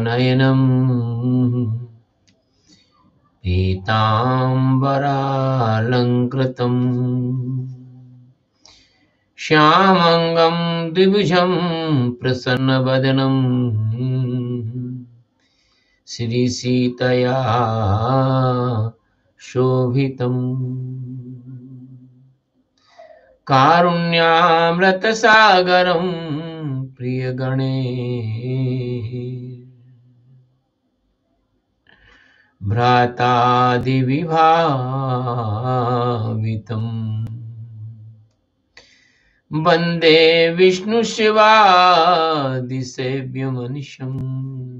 नयनम् पीताम्बरालङ्कृतम् श्यामंगं द्विभुजं प्रसन्नवदनं श्रीसीतया शोभितम् कारुण्यामृतसागरं प्रियगणे भ्रातादिविभावितम् वन्दे विष्णुशिवादिसेव्यमनिशम्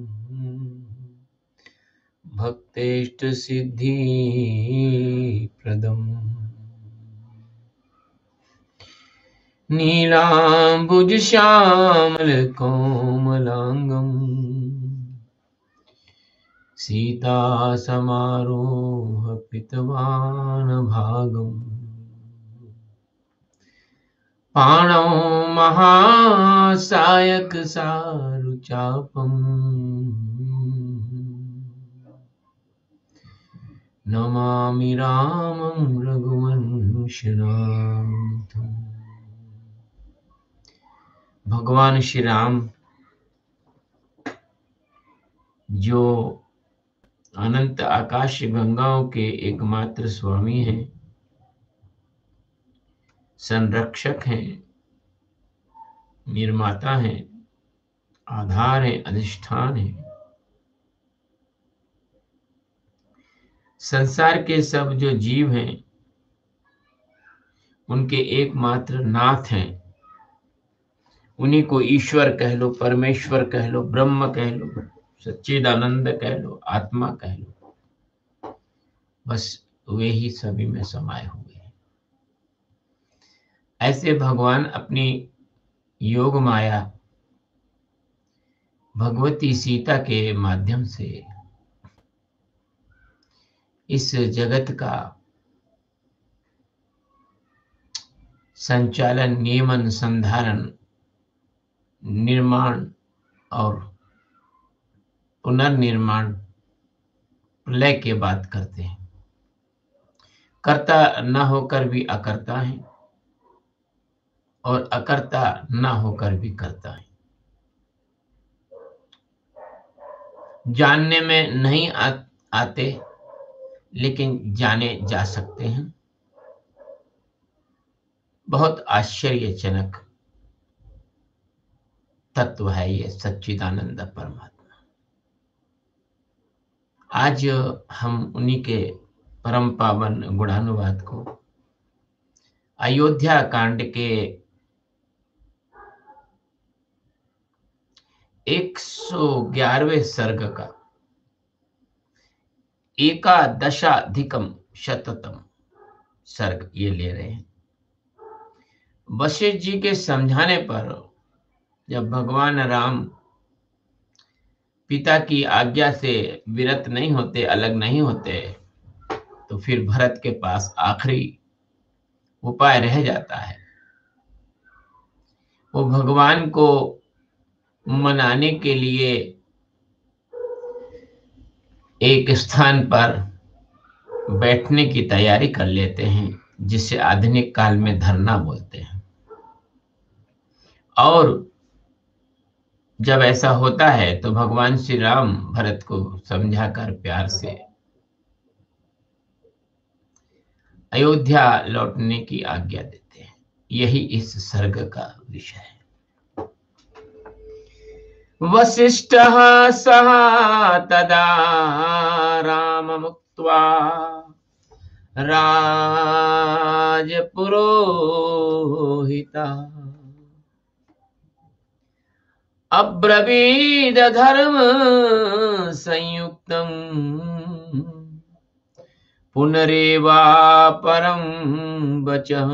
भक्तेष्टसिद्धिप्रदम् नीलाम्बुजश्यामलकोमलाङ्गम् सीतासमारोहपितवानभागम् पाणौ महासायकसारुचापम् नमामि रामं रघुवंशनाथम्। भगवान श्री राम जो अनंत आकाश गंगाओं के एकमात्र स्वामी हैं, संरक्षक हैं, निर्माता हैं, आधार हैं, अधिष्ठान हैं। संसार के सब जो जीव हैं उनके एकमात्र नाथ हैं। उन्हीं को ईश्वर कह लो, परमेश्वर कह लो, ब्रह्म कह लो, सच्चिदानंद कह लो, आत्मा कह लो, बस वे ही सभी में समाये हुए हैं। ऐसे भगवान अपनी योग माया भगवती सीता के माध्यम से इस जगत का संचालन, नियमन, संधारण, निर्माण और पुनर्निर्माण प्रलय के बाद करते हैं। कर्ता न होकर भी अकर्ता है और अकर्ता न होकर भी करता है। जानने में नहीं आते लेकिन जाने जा सकते हैं। बहुत आश्चर्यजनक तत्व है ये सच्चिदानंद परमात्मा। आज हम उन्हीं के परम पावन गुणानुवाद को अयोध्या कांड के 111वें सर्ग का 11अधिकशततम सर्ग ये ले रहे हैं। वशिष्ठ जी के समझाने पर जब भगवान राम पिता की आज्ञा से विरत नहीं होते, अलग नहीं होते, तो फिर भरत के पास आखिरी उपाय रह जाता है। वो भगवान को मनाने के लिए एक स्थान पर बैठने की तैयारी कर लेते हैं, जिसे आधुनिक काल में धरना बोलते हैं। और जब ऐसा होता है तो भगवान श्री राम भरत को समझाकर प्यार से अयोध्या लौटने की आज्ञा देते हैं। यही इस सर्ग का विषय है। वसिष्ठः सः तदा राममुक्त्वा राजपुरोहितः अब्रवीद धर्म संयुक्तम् पुनरेवा परम वचः।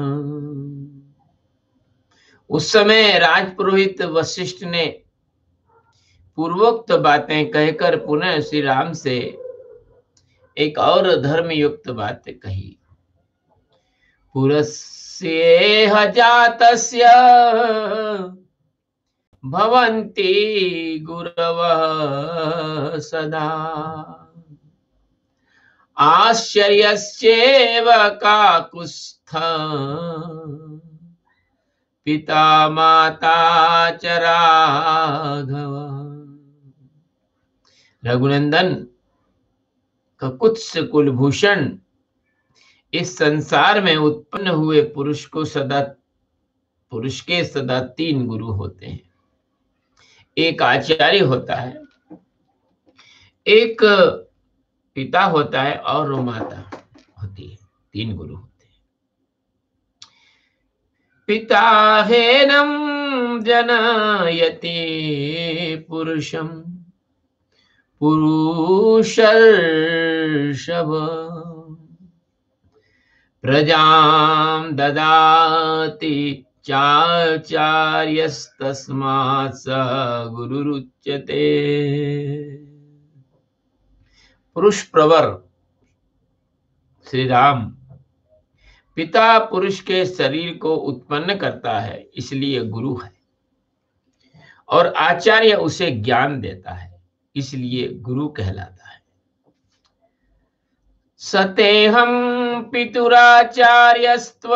उस समय राजपुरोहित वशिष्ठ ने पूर्वोक्त बातें कहकर पुनः श्री राम से एक और धर्मयुक्त बात कही। पुरस्येह जातस्य भवन्ति गुरवः सदा। आश्चर्यस्येव काकुत्स्थ पिता माता च राघव। रघुनंदन, ककुत्स कुलभूषण इस संसार में उत्पन्न हुए पुरुष के सदा 3 गुरु होते हैं। एक आचार्य होता है, एक पिता होता है और माता होती है। 3 गुरु होते हैं। पिता हेनं जनयति पुरुषं पुरुषर्षभ, प्रजां ददाति चाचार्यस्तस्मात् स गुरुरुच्यते। पुरुष प्रवर श्री राम पिता पुरुष के शरीर को उत्पन्न करता है, इसलिए गुरु है, और आचार्य उसे ज्ञान देता है, इसलिए गुरु कहलाता है। सतेहं पितुराचार्यस्त्व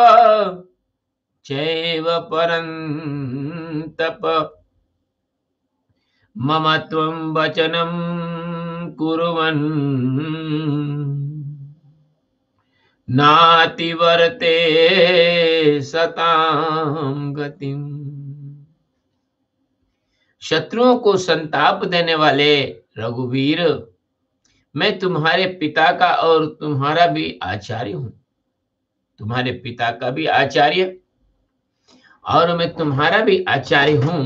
चैव परन्तप, मम त्वं वचनं कुर्वन् नातिवर्ते सतां गतिम्। शत्रुओं को संताप देने वाले रघुवीर, मैं तुम्हारे पिता का और तुम्हारा भी आचार्य हूं। तुम्हारे पिता का भी आचार्य और मैं तुम्हारा भी आचार्य हूं।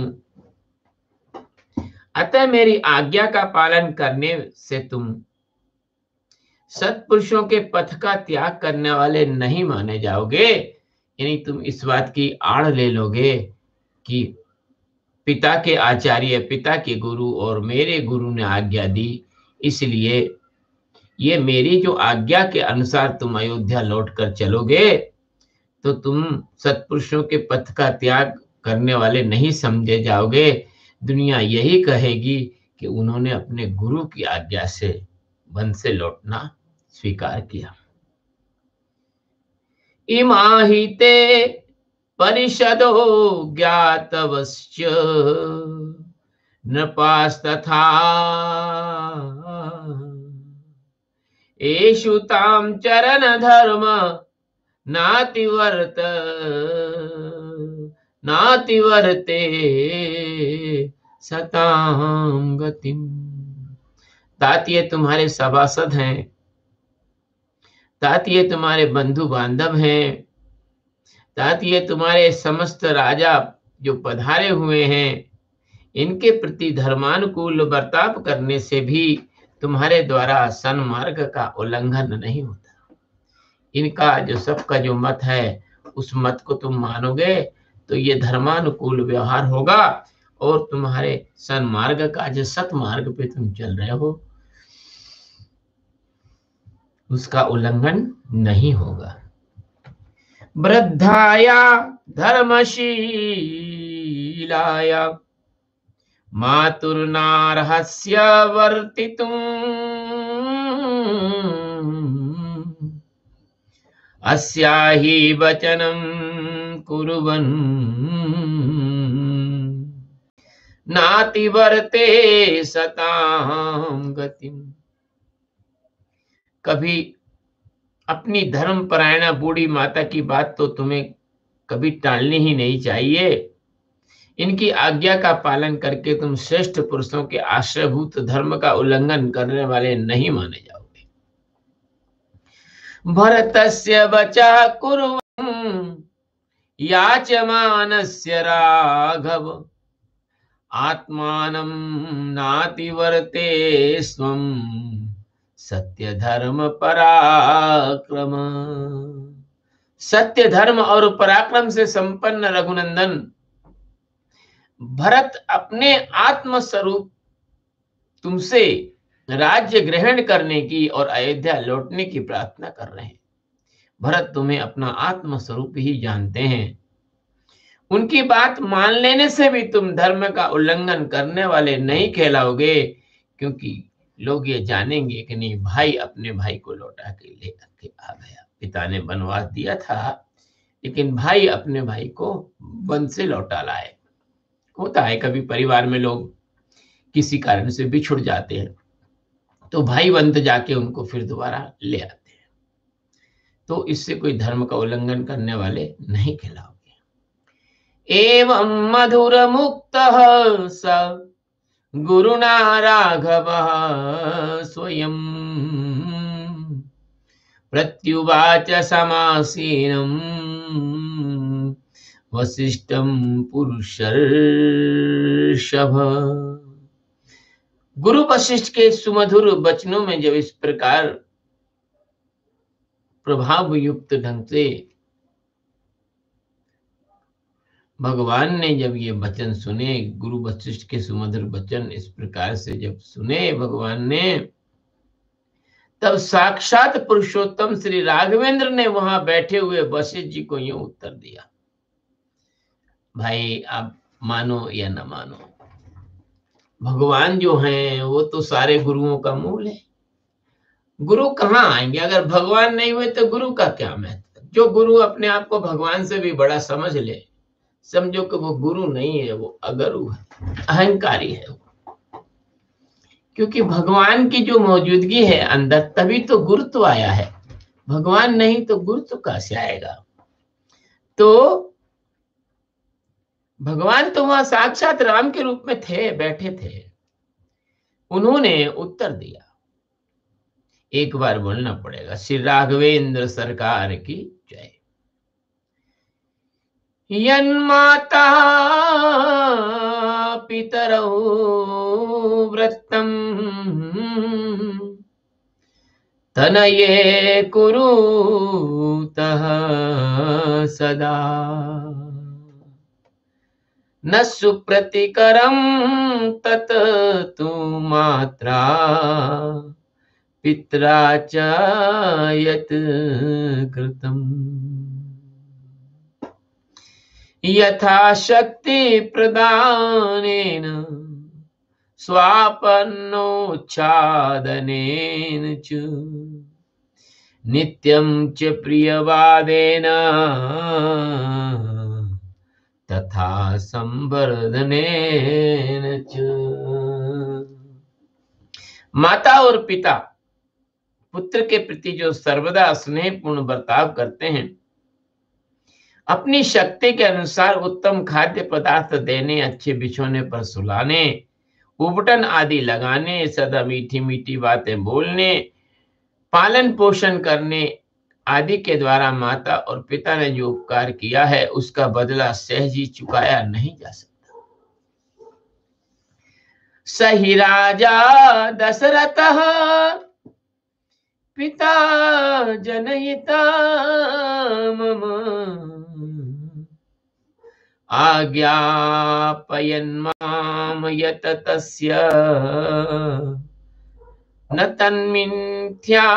अतः मेरी आज्ञा का पालन करने से तुम सत्पुरुषों के पथ का त्याग करने वाले नहीं माने जाओगे। यानी तुम इस बात की आड़ ले लोगे कि पिता के आचार्य, पिता के गुरु और मेरे गुरु ने आज्ञा दी, इसलिए ये मेरी जो आज्ञा के अनुसार तुम अयोध्या लौटकर चलोगे तो तुम सत्पुरुषों के पथ का त्याग करने वाले नहीं समझे जाओगे। दुनिया यही कहेगी कि उन्होंने अपने गुरु की आज्ञा से वन से लौटना स्वीकार किया। इमाहि ते परिषदो ज्ञातवश्च नृपास्तथा एषु तां चरण धर्म नातिवर्ते सतां गतिम्। तात ये तुम्हारे सभासद हैं, तात ये तुम्हारे बंधु बांधव हैं, तात ये तुम्हारे समस्त राजा जो पधारे हुए हैं, इनके प्रति धर्मानुकूल बर्ताव करने से भी तुम्हारे द्वारा सन्मार्ग का उल्लंघन नहीं होता। इनका जो सबका जो मत है, उस मत को तुम मानोगे तो ये धर्मानुकूल व्यवहार होगा और तुम्हारे सन्मार्ग का जो सतमार्ग पे तुम चल रहे हो उसका उल्लंघन नहीं होगा। वृद्धाया धर्मशीलाया मातुर्नार्हस्य वर्तितुम् अस्याहि वचनं कुर्वन् नातिवर्ते सतां गतिम्। कभी अपनी धर्मपरायणा बूढ़ी माता की बात तो तुम्हें कभी टालनी ही नहीं चाहिए। इनकी आज्ञा का पालन करके तुम श्रेष्ठ पुरुषों के आश्रयभूत धर्म का उल्लंघन करने वाले नहीं माने जाओगे। भरतस्य वचः कुर्वन् याचमानस्य राघव आत्मानं नातिवर्ते स्वं सत्य धर्म पराक्रम। सत्य धर्म और पराक्रम से संपन्न रघुनंदन, भरत अपने आत्म स्वरूप तुमसे राज्य ग्रहण करने की और अयोध्या लौटने की प्रार्थना कर रहे हैं। भरत तुम्हें अपना आत्म स्वरूप ही जानते हैं उनकी बात मान लेने से भी तुम धर्म का उल्लंघन करने वाले नहीं कहलाओगे, क्योंकि लोग ये जानेंगे कि नहीं, भाई अपने भाई को लौटा के ले के आ गया। पिता ने वनवास दिया था, लेकिन भाई अपने भाई को वन से लौटा लाए। होता है कभी परिवार में लोग किसी कारण से बिछुड़ जाते हैं, तो भाई वंत जाके उनको फिर दोबारा ले आते हैं। तो इससे कोई धर्म का उल्लंघन करने वाले नहीं कहलाओगे। एवं मधुर मुक्त स गुरुना राघव स्वयं प्रत्युवाच समासीनं वसिष्ठं पुरुषर्षभ। गुरु वशिष्ठ के सुमधुर वचनों में जब इस प्रकार प्रभाव युक्त ढंग से भगवान ने जब ये वचन सुने, गुरु वशिष्ठ के सुमधुर वचन इस प्रकार से जब सुने भगवान ने, तब साक्षात पुरुषोत्तम श्री राघवेंद्र ने वहां बैठे हुए वशिष्ठ जी को यूं उत्तर दिया, भाई आप मानो या न मानो, भगवान जो हैं वो तो सारे गुरुओं का मूल है। गुरु कहाँ आएंगे? अगर भगवान नहीं हुए तो गुरु का क्या महत्व? जो गुरु अपने आप को भगवान से भी बड़ा समझ ले, समझो कि वो गुरु नहीं है, वो अगरु है, अहंकारी है। क्योंकि भगवान की जो मौजूदगी है अंदर, तभी तो गुरुत्व आया है। भगवान नहीं तो गुरुत्व कहां से आएगा? तो भगवान तो वहां साक्षात राम के रूप में थे, बैठे थे। उन्होंने उत्तर दिया। एक बार बोलना पड़ेगा, श्री राघवेंद्र सरकार की जय। यन्माता पितरौ व्रतम् तनये कुरुतः सदा न सुप्रतिकरं तत तु मात्रा पित्रा च यत् कृतम् यथाशक्ति प्रदानेन स्वापन्नोच्छादनेन च नित्यं च प्रियवादेन तथा संवर्धनेन च। माता और पिता पुत्र के प्रति जो सर्वदा स्नेहपूर्ण बर्ताव करते हैं, अपनी शक्ति के अनुसार उत्तम खाद्य पदार्थ देने, अच्छे बिछोने पर सुलाने, उबटन आदि लगाने, सदा मीठी मीठी बातें बोलने, पालन पोषण करने आदि के द्वारा माता और पिता ने जो उपकार किया है, उसका बदला सहज ही चुकाया नहीं जा सकता। सही राजा दशरथः पिता जनयिता मम आज्ञापयन् मां यत तस्य न तन्मिथ्या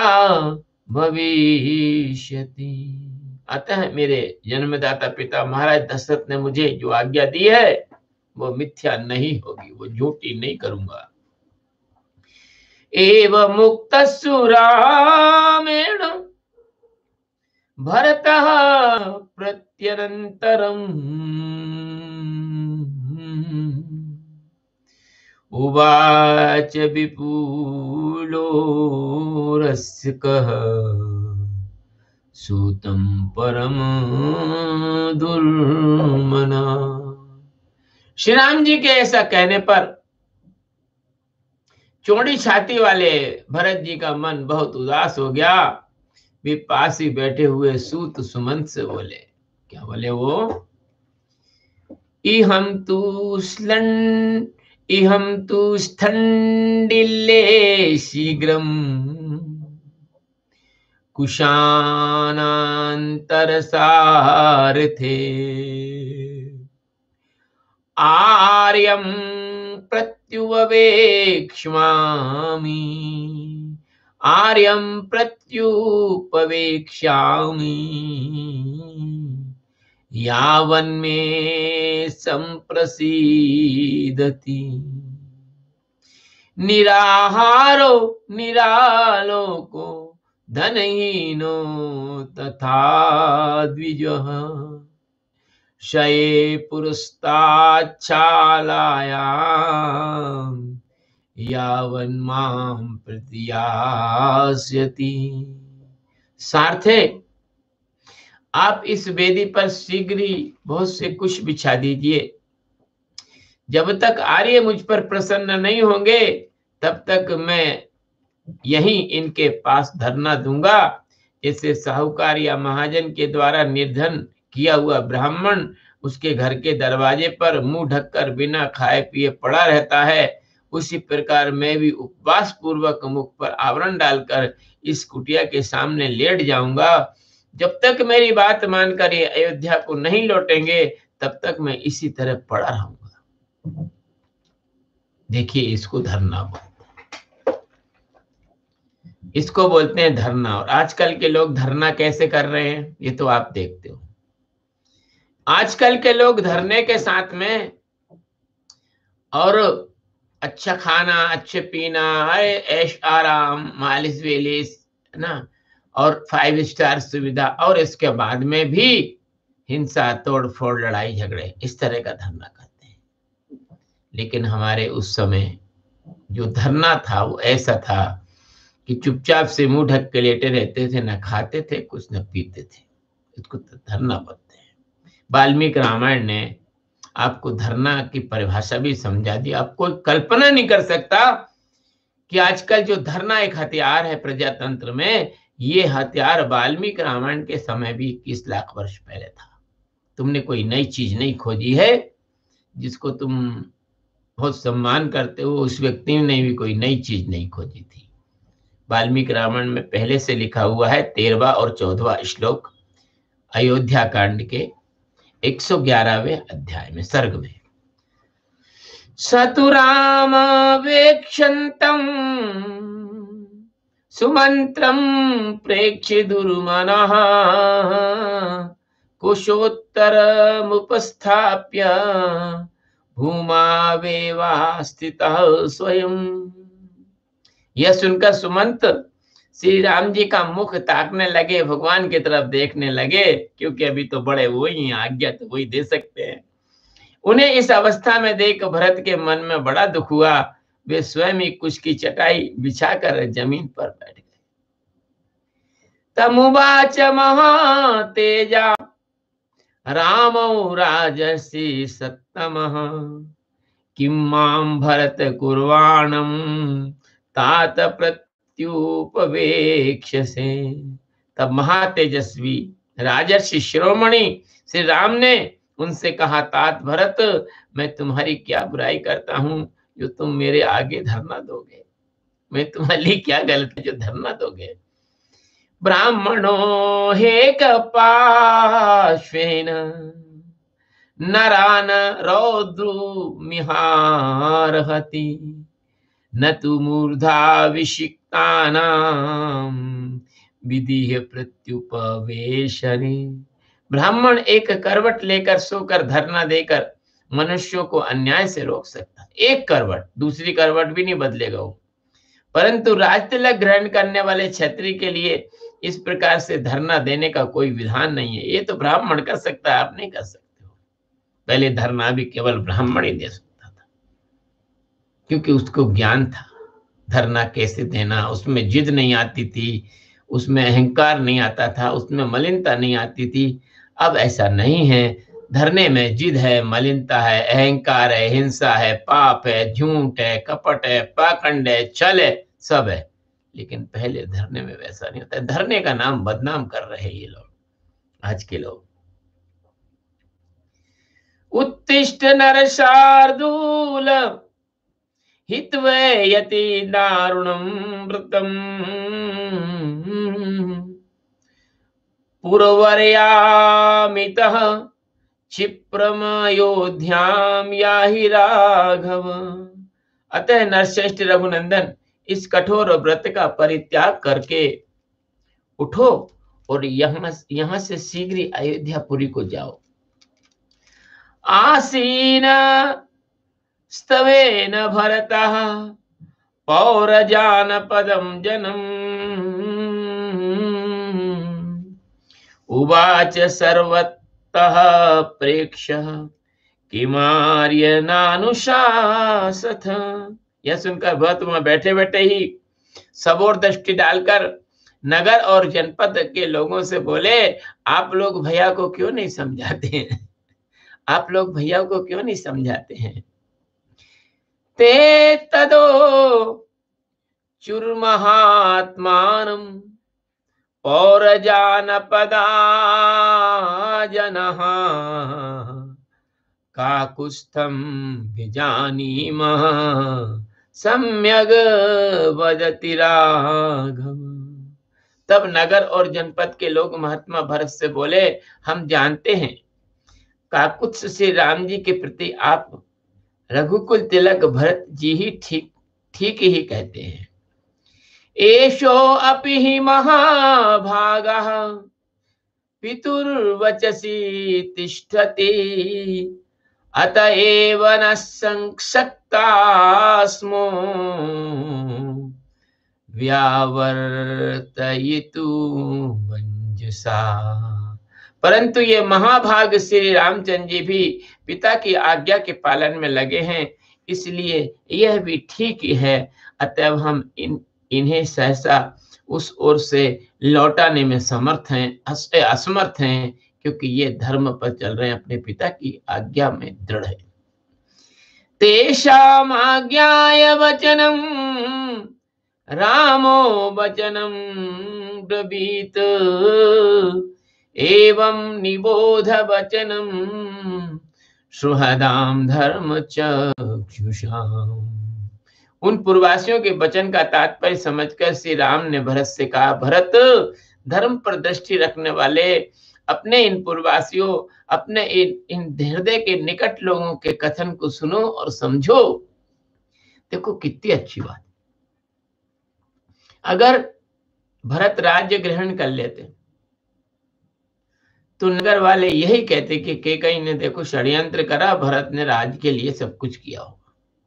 भविष्यति। अतः मेरे जन्मदाता पिता महाराज दशरथ ने मुझे जो आज्ञा दी है वो मिथ्या नहीं होगी, वो झूठी नहीं करूंगा। एवं मुक्तस्सु रामेण भरतः प्रत्यनन्तरम् उवाच विपुलो रसिकः सूतं परम दुर्मना। श्री राम जी के ऐसा कहने पर चौड़ी छाती वाले भरत जी का मन बहुत उदास हो गया। वे पास ही बैठे हुए सूत सुमंत से बोले, क्या बोले वो? इहम तु स्थंडिल्ले शीघ्रम कुशानांतर सारथे आर्यम प्रत्युपवेक्ष्यामि यावन्मे संप्रसीदति। निराहारो निरालोको धनहीनो तथा द्विजः। शये पुरस्ताच्छालायां यावन्मां प्रतियास्यति। सार्थे, आप इस वेदी पर शीघ्र ही बहुत से कुश बिछा दीजिए। जब तक आर्य मुझ पर प्रसन्न नहीं होंगे तब तक मैं यहीं इनके पास धरना दूंगा। जैसे साहूकार या महाजन के द्वारा निर्धन किया हुआ ब्राह्मण उसके घर के दरवाजे पर मुंह ढककर बिना खाए पिए पड़ा रहता है, उसी प्रकार मैं भी उपवास पूर्वक मुख पर आवरण डालकर इस कुटिया के सामने लेट जाऊंगा। जब तक मेरी बात मानकर ये अयोध्या को नहीं लौटेंगे तब तक मैं इसी तरह पड़ा रहूंगा। देखिए, इसको धरना बोलते हैं, इसको बोलते हैं धरना। और आजकल के लोग धरना कैसे कर रहे हैं ये तो आप देखते हो। आजकल के लोग धरने के साथ में और अच्छा खाना, अच्छे पीना, ऐश आराम, मालिश वेलिश, है ना, और 5 स्टार सुविधा, और इसके बाद में भी हिंसा, तोड़ फोड़, लड़ाई झगड़े, इस तरह का धरना करते हैं। लेकिन हमारे उस समय जो धरना था वो ऐसा था कि चुपचाप से मुंह ढक के लेटे रहते थे, न खाते थे कुछ, न पीते थे। इसको धरना बोलते हैं। वाल्मीकि रामायण ने आपको धरना की परिभाषा भी समझा दी। आप कोई कल्पना नहीं कर सकता कि आजकल जो धरना एक हथियार है प्रजातंत्र में, ये हथियार वाल्मीकि रामायण के समय भी 21 लाख वर्ष पहले था। तुमने कोई नई चीज नहीं खोजी है। जिसको तुम बहुत सम्मान करते हो उस व्यक्ति ने भी कोई नई चीज नहीं खोजी थी। वाल्मीकि रामायण में पहले से लिखा हुआ है 13वां और 14वां श्लोक अयोध्या कांड के 111वें अध्याय में, सर्ग में। सतुराम वेक्षन्तम् सुमंत्रम प्रेक्ष्य दुर्मनः कुशोत्तरमुपस्थाप्य भूमावेवा स्थितः स्वयं। यह सुनकर सुमंत श्री राम जी का मुख ताकने लगे, भगवान की तरफ देखने लगे, क्योंकि अभी तो बड़े वही आज्ञा तो वही दे सकते हैं। उन्हें इस अवस्था में देख भरत के मन में बड़ा दुख हुआ। वे स्वयं ही कुश की चटाई बिछाकर जमीन पर बैठ गए। तमुवाच महातेजा रामौ राजर्षि सत्तमः किं मां भरत कुर्वाणं तात प्रत्युपवेक्ष्यसे। तब महातेजस्वी राजर्षि शिरोमणि श्री राम ने उनसे कहा, तात भरत, मैं तुम्हारी क्या बुराई करता हूं जो तुम मेरे आगे धरना दोगे? मैं तुम्हारे लिए क्या गलत है जो धरना दोगे? ब्राह्मणो हेक पार्श्वेन नरान रौद्रुमिहार्हति न तु मूर्धा विषिक्तानां विधिः प्रत्युपवेशने। ब्राह्मण एक करवट लेकर सोकर धरना देकर मनुष्यों को अन्याय से रोक सकता है। एक करवट, दूसरी करवट भी नहीं बदलेगा वो। परंतु राजतिलक ग्रहण करने वाले क्षत्रिय के लिए इस प्रकार से धरना देने का कोई विधान नहीं है। ये तो ब्राह्मण कर सकता है, आप नहीं कर सकते हो। पहले धरना भी केवल ब्राह्मण ही दे सकता था, क्योंकि उसको ज्ञान था धरना कैसे देना। उसमें जिद नहीं आती थी, उसमें अहंकार नहीं आता था, उसमें मलिनता नहीं आती थी। अब ऐसा नहीं है। धरने में जिद है, मलिनता है, अहंकार है, हिंसा है, पाप है, झूठ है, कपट है, पाखंड है, छल है, सब है। लेकिन पहले धरने में वैसा नहीं होता। धरने का नाम बदनाम कर रहे हैं ये लोग, आज के लोग। उत्तिष्ठ नर शार्दूल हित्वे यति दारुणं व्रतम् पुरवर्यामितः क्षिप्रमयोध्याम याहि राघव। अतः नरश्रेष्ठ रघुनंदन, इस कठोर व्रत का परित्याग करके उठो और यहाँ से शीघ्र अयोध्यापुरी को जाओ। आसीन स्तवेन भरतः पौरजानपदं जनम् उवाच सर्वतः प्रेक्ष्य किमार्य नानुशासथ। यह सुनकर भरत वहां बैठे बैठे ही सबोर दृष्टि डालकर नगर और जनपद के लोगों से बोले, आप लोग भैया को क्यों नहीं समझाते हैं? आप लोग भैया को क्यों नहीं समझाते हैं? ते तदो चुर्महात्मानं पौरजानपदा जनः काकुत्स्थं विजानीमः सम्यग् वदति राघव। तब नगर और जनपद के लोग महात्मा भरत से बोले, हम जानते हैं काकुत्स से राम जी के प्रति आप रघुकुल तिलक भरत जी ही ठीक ही कहते हैं। एषो अपि हि महाभागः पितुर्वचसि तिष्ठति अतएव न संशक्तास्मो व्यावर्तयितु मंजसा। परंतु ये महाभाग श्री रामचंद्र जी भी पिता की आज्ञा के पालन में लगे हैं, इसलिए यह भी ठीक ही है। अतः हम इन्हें सहसा उस ओर से लौटाने में असमर्थ हैं, क्योंकि ये धर्म पर चल रहे हैं, अपने पिता की आज्ञा में दृढ़ है। तेषाम् आज्ञाय वचनम रामो वचनम ब्रवीत एवं निबोध वचनम सुहदाम धर्म चक्षुषाम। उन पूर्वासियों के वचन का तात्पर्य समझकर श्री राम ने भरत से कहा, भरत, धर्म पर दृष्टि रखने वाले अपने इन पूर्वासियों, अपने इन हृदय के निकट लोगों के कथन को सुनो और समझो। देखो कितनी अच्छी बात। अगर भरत राज्य ग्रहण कर लेते तो नगर वाले यही कहते कि कैकेयी ने देखो षड्यंत्र करा, भरत ने राज्य के लिए सब कुछ किया होगा।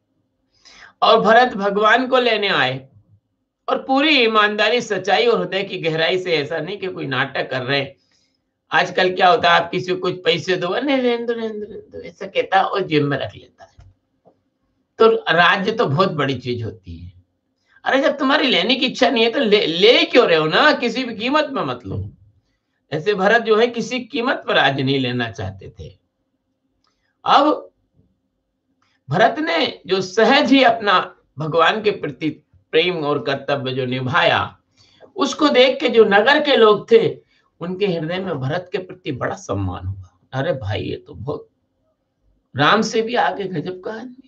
और भरत भगवान को लेने आए और पूरी ईमानदारी, सच्चाई और हृदय की गहराई से, ऐसा नहीं कि कोई नाटक कर रहे हैं। आजकल क्या होता है, आप किसी को कुछ पैसे दो, नहीं रेंदो ऐसा कहता है और जेब में रख लेता है। तो राज्य तो बहुत बड़ी चीज होती है। अरे जब तुम्हारी लेने की इच्छा नहीं है तो ले क्यों रहे हो ना, किसी भी कीमत में मत लो। ऐसे भरत जो है किसी कीमत पर राज्य नहीं लेना चाहते थे। अब भरत ने जो सहज ही अपना भगवान के प्रति प्रेम और कर्तव्य जो निभाया, उसको देख के जो नगर के लोग थे उनके हृदय में भरत के प्रति बड़ा सम्मान हुआ। अरे भाई ये तो बहुत राम से भी आगे गजब का आदमी,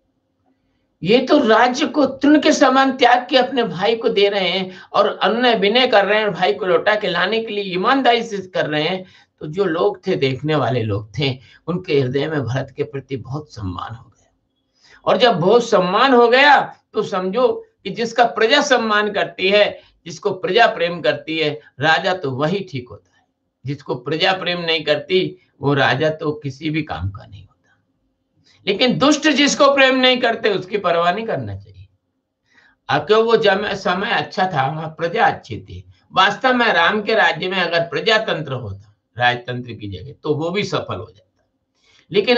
ये तो राज्य को तृण के समान त्याग के अपने भाई को दे रहे हैं और अन्य विनय कर रहे हैं, भाई को लौटा के लाने के लिए ईमानदारी से कर रहे हैं। तो जो लोग थे, देखने वाले लोग थे, उनके हृदय में भरत के प्रति बहुत सम्मान हो गया। और जब बहुत सम्मान हो गया तो समझो कि जिसका प्रजा सम्मान करती है, जिसको प्रजा प्रेम करती है, राजा तो वही ठीक होता है। जिसको प्रजा प्रेम नहीं करती वो राजा तो किसी भी काम का नहीं होता। लेकिन दुष्ट जिसको प्रेम नहीं करते उसकी परवाह नहीं करना चाहिए। क्यों, वो समय अच्छा था, वहां प्रजा अच्छी थी। वास्तव में राम के राज्य में अगर प्रजातंत्र होता राजतंत्र की जगह तो वो भी सफल हो जाता। लेकिन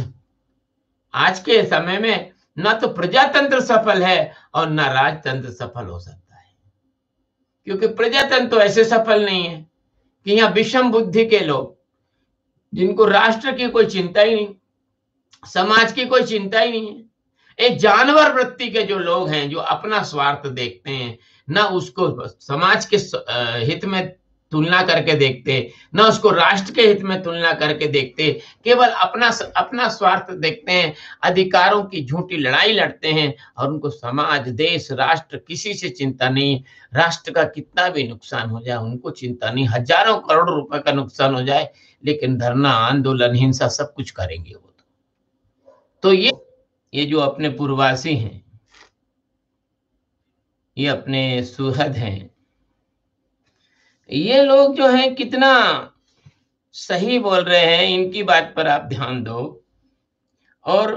आज के समय में न तो प्रजातंत्र सफल है और न राजतंत्र सफल हो सकता है। क्योंकि प्रजातंत्र तो ऐसे सफल नहीं है कि यहाँ विषम बुद्धि के लोग, जिनको राष्ट्र की कोई चिंता ही नहीं, समाज की कोई चिंता ही नहीं है, एक जानवर वृत्ति के जो लोग हैं, जो अपना स्वार्थ देखते हैं, ना उसको समाज के हित में तुलना करके देखते, ना उसको राष्ट्र के हित में तुलना करके देखते, केवल अपना स्वार्थ देखते हैं, अधिकारों की झूठी लड़ाई लड़ते हैं और उनको समाज, देश, राष्ट्र किसी से चिंता नहीं। राष्ट्र का कितना भी नुकसान हो जाए उनको चिंता नहीं, हजारों करोड़ रुपए का नुकसान हो जाए, लेकिन धरना, आंदोलन, हिंसा सब कुछ करेंगे वो। तो ये जो अपने पूर्ववासी हैं, ये अपने सुहृद हैं, ये लोग जो हैं कितना सही बोल रहे हैं, इनकी बात पर आप ध्यान दो। और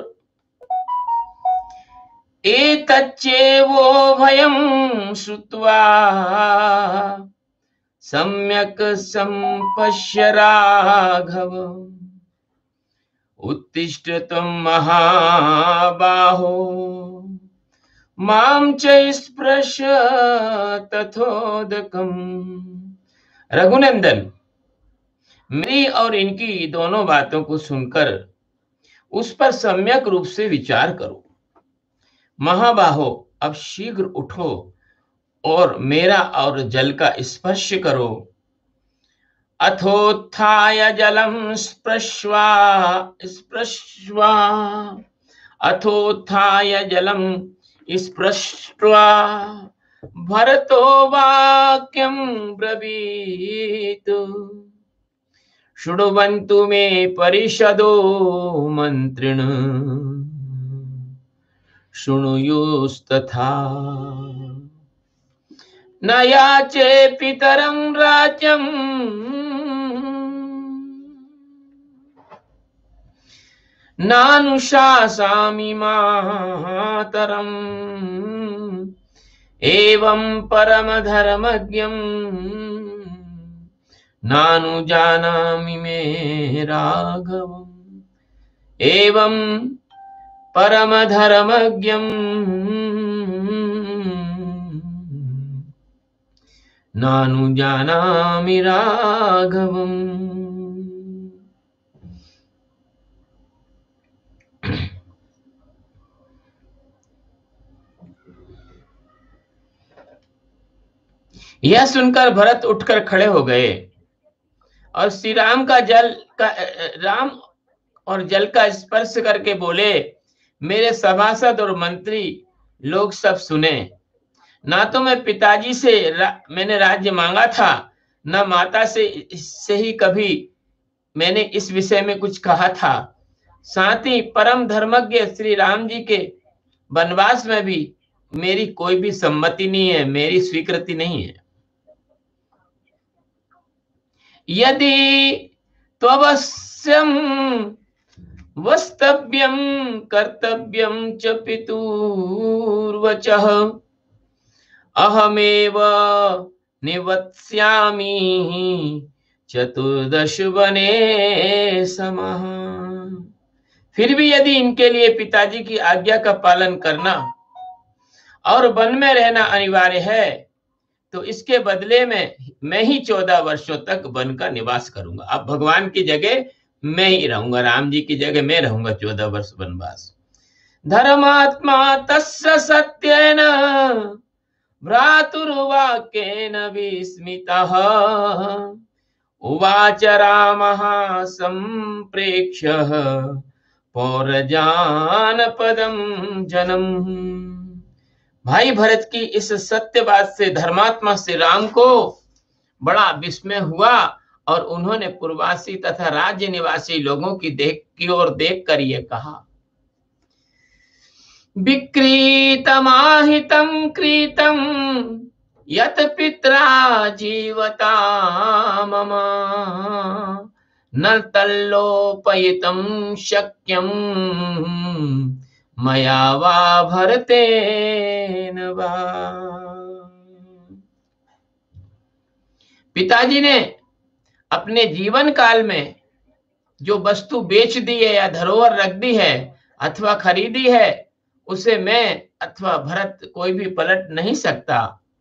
एतच्चेवो भयं श्रुत्वा सम्यक् सम्पश्य राघव उत्तिष्ठ त्वं महाबाहो मां च स्पृश तथोदकम्। रघुनंदन, मेरी और इनकी दोनों बातों को सुनकर उस पर सम्यक रूप से विचार करो। महाबाहो, अब शीघ्र उठो और मेरा और जल का स्पर्श करो। अथोत्थाय जलम स्पृश्वा अथोत्थाय जलम स्पृष्ट्वा भरतो वाक्यं ब्रवीत शृण्वन्तु मे परिषदो मन्त्रिण शृणुयुस्तथा न याचे पितरं राज्यं नानुशासामि मातरम् एवं परमधर्मज्ञं नानुजानामि मे राघवम् एवं परमधर्मज्ञं नानुजानामि राघवम्। यह सुनकर भरत उठकर खड़े हो गए और श्री राम और जल का स्पर्श करके बोले, मेरे सभासद और मंत्री लोग सब सुने। ना तो मैं पिताजी से मैंने राज्य मांगा था, न माता से ही कभी मैंने इस विषय में कुछ कहा था। साथ ही परम धर्मज्ञ श्री राम जी के वनवास में भी मेरी कोई भी सम्मति नहीं है, मेरी स्वीकृति नहीं है। यदि त्ववश्यं वस्तव्यं कर्तव्यं च पितुर्वचः अहमेव निवत्स्यामि चतुर्दश वने समः। फिर भी यदि इनके लिए पिताजी की आज्ञा का पालन करना और वन में रहना अनिवार्य है तो इसके बदले में मैं ही 14 वर्षों तक वन का निवास करूंगा। अब भगवान की जगह मैं ही रहूंगा, राम जी की जगह मैं रहूंगा 14 वर्ष वनवास। धर्मात्मा तस्य सत्येन भ्रातुर्वाक्येन विस्मितः उवाच रामः सम्प्रेक्ष्य पौरजानपदं जनम्। भाई भरत की इस सत्य बात से धर्मात्मा श्री राम को बड़ा विस्मय हुआ और उन्होंने पूर्ववासी तथा राज्य निवासी लोगों की ओर देखकर ये कहा, विक्रीतमाहितं कृतं यत पित्रा जीवता मम न तल्लोपयितं शक्यं मया वा भरतेन वा। पिताजी ने अपने जीवन काल में जो वस्तु बेच दी है या धरोहर रख दी है अथवा खरीदी है उसे मैं अथवा भरत कोई भी पलट नहीं सकता।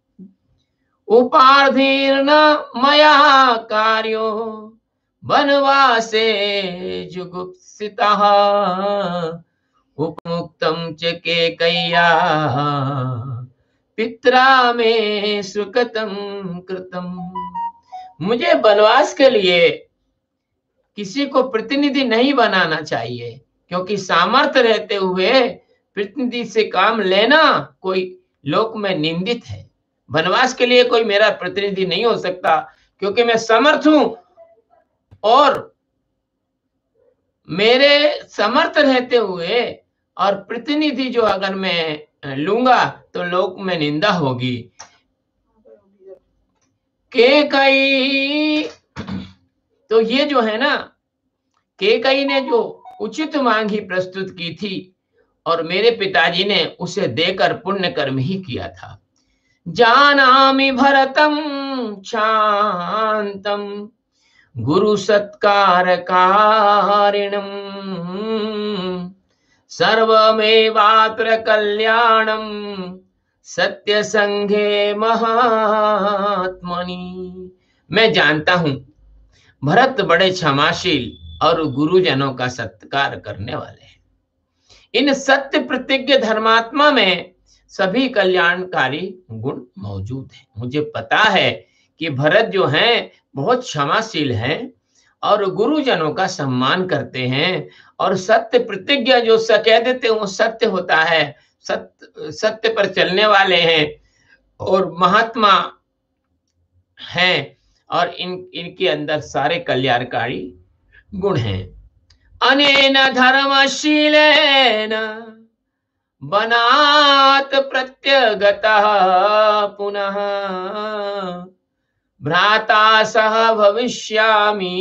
उपाधीर्न मया कार्यो वनवासे जुगुप्सितः उपमुक्तं च केकय्या पित्रा में सुकृतं कृतं। मुझे वनवास के लिए किसी को प्रतिनिधि नहीं बनाना चाहिए, क्योंकि सामर्थ्य रहते हुए प्रतिनिधि से काम लेना कोई लोक में निंदित है। वनवास के लिए कोई मेरा प्रतिनिधि नहीं हो सकता, क्योंकि मैं समर्थ हूं और मेरे समर्थ रहते हुए और प्रतिनिधि जो अगर मैं लूंगा तो लोक में निंदा होगी। केकई, तो ये जो है ना, केकई ने जो उचित मांग ही प्रस्तुत की थी और मेरे पिताजी ने उसे देकर पुण्य कर्म ही किया था। जानामि भरतं शान्तं गुरु सत्कार कारिणम् सर्वमेवात्र कल्याणं सत्य संघे महात्मनि। मैं जानता हूं भरत बड़े क्षमाशील और गुरुजनों का सत्कार करने वाले हैं। इन सत्य प्रतिज्ञ धर्मात्मा में सभी कल्याणकारी गुण मौजूद हैं। मुझे पता है कि भरत जो हैं बहुत क्षमाशील हैं और गुरुजनों का सम्मान करते हैं और सत्य प्रतिज्ञा जो कह देते हैं वो सत्य होता है, सत्य पर चलने वाले हैं और महात्मा हैं और इनके अंदर सारे कल्याणकारी गुण हैं। अनेन धर्मशीलेन बनात प्रत्यगतः पुनः भ्राता सह भविष्यामि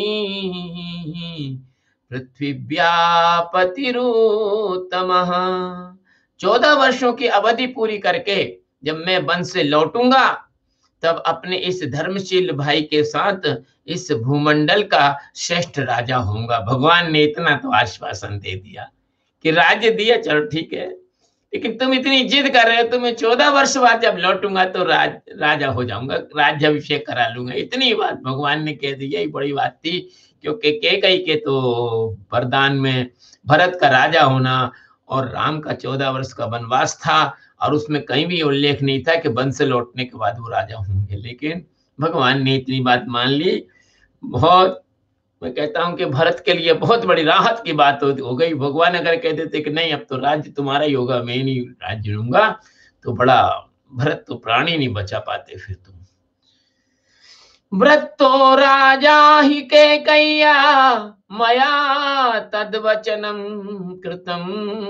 पृथ्वीव्यापतिरुत्तमः। 14 वर्षों की अवधि पूरी करके जब मैं वन से लौटूंगा तब अपने इस धर्मशील भाई के साथ इस भूमंडल का श्रेष्ठ राजा होऊंगा। भगवान ने इतना तो आश्वासन दे दिया कि राज्य दिया, चलो ठीक है, लेकिन तुम इतनी जिद कर रहे हो तो मैं 14 वर्ष बाद जब लौटूंगा तो राजा हो जाऊंगा, राज्याभिषेक करा लूंगा। इतनी बात भगवान ने कह दी। यही बड़ी बात थी, क्योंकि कैकेयी के तो वरदान में भरत का राजा होना और राम का 14 वर्ष का वनवास था और उसमें कहीं भी उल्लेख नहीं था कि वन से लौटने के बाद वो राजा होंगे। लेकिन भगवान ने इतनी बात मान ली। बहुत, मैं कहता हूं कि भरत के लिए बहुत बड़ी राहत की बात हो गई। भगवान अगर कह देते कि नहीं अब तो राज्य तुम्हारा ही होगा, मैं नहीं राज्य लूंगा, तो बड़ा भरत तो प्राणी नहीं बचा पाते फिर तुम। व्रतो राजा हि कैकेय्या मया तद्वचनं कृतं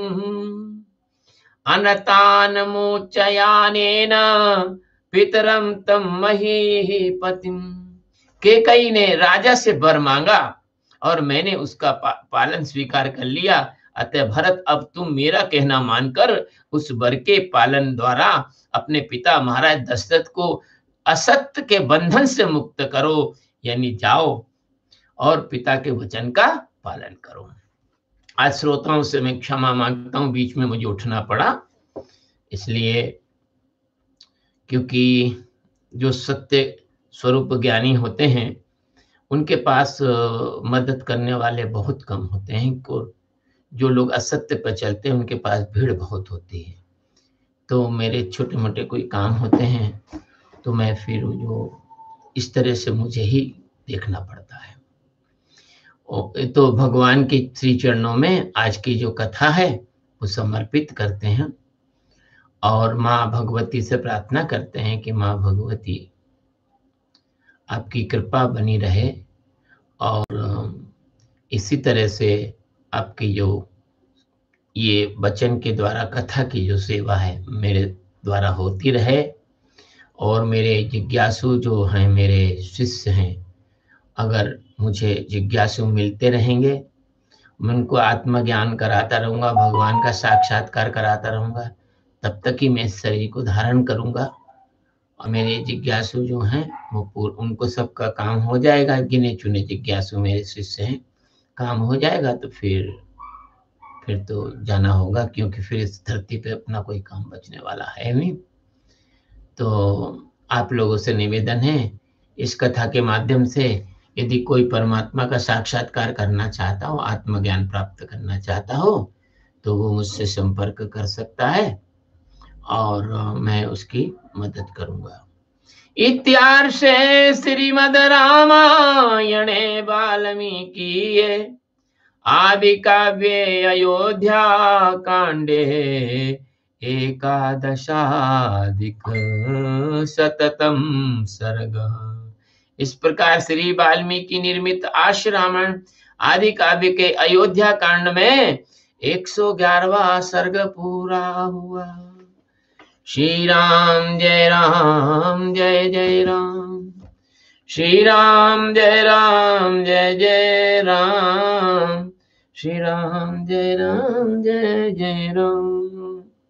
अनतान मोचयानेन पितरं तम महीपतिम। कैकेयी ने राजा से वर मांगा और मैंने उसका पालन स्वीकार कर लिया। अतः भरत अब तुम मेरा कहना मानकर उस वर के पालन द्वारा अपने पिता महाराज दशरथ को असत्य के बंधन से मुक्त करो, यानी जाओ और पिता के वचन का पालन करो। आज श्रोताओं से मैं क्षमा मांगता हूं, बीच में मुझे उठना पड़ा इसलिए, क्योंकि जो सत्य स्वरूप ज्ञानी होते हैं उनके पास मदद करने वाले बहुत कम होते हैं। जो लोग असत्य पर चलते हैं उनके पास भीड़ बहुत होती है। तो मेरे छोटे मोटे कोई काम होते हैं तो मैं फिर जो इस तरह से मुझे ही देखना पड़ता है। तो भगवान के श्री चरणों में आज की जो कथा है वो समर्पित करते हैं और माँ भगवती से प्रार्थना करते हैं कि माँ भगवती आपकी कृपा बनी रहे और इसी तरह से आपकी जो ये वचन के द्वारा कथा की जो सेवा है मेरे द्वारा होती रहे और मेरे जिज्ञासु जो हैं, मेरे शिष्य हैं, अगर मुझे जिज्ञासु मिलते रहेंगे, मैं उनको आत्मज्ञान कराता रहूँगा, भगवान का साक्षात्कार कराता रहूँगा, तब तक ही मैं इस शरीर को धारण करूँगा। और मेरे जिज्ञासु जो हैं वो उनको सबका काम हो जाएगा। गिने चुने जिज्ञासु मेरे शिष्य हैं, काम हो जाएगा तो फिर तो जाना होगा, क्योंकि फिर इस धरती पे अपना कोई काम बचने वाला है नहीं। तो आप लोगों से निवेदन है, इस कथा के माध्यम से यदि कोई परमात्मा का साक्षात्कार करना चाहता हो, आत्मज्ञान प्राप्त करना चाहता हो, तो वो मुझसे संपर्क कर सकता है और मैं उसकी मदद करूंगा। इत्यार्षे श्रीमद् रामायणे वाल्मीकिये आदि काव्ये अयोध्या कांडे 11 सर्ग। इस प्रकार श्री वाल्मीकि निर्मित आश्रामण आदि काव्य के अयोध्या कांड में 111वां सर्ग पूरा हुआ। श्री राम जय राम जय जय राम, श्री राम जय जय राम, श्री राम जय जय राम।